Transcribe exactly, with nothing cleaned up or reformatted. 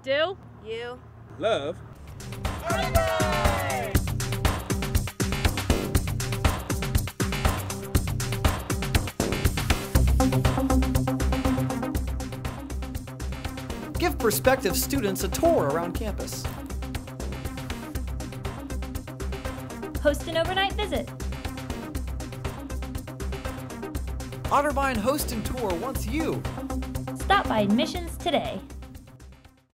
Do you love Monday? Give prospective students a tour around campus. Host an overnight visit. Otterbein Host and Tour wants you. Stop by admissions today.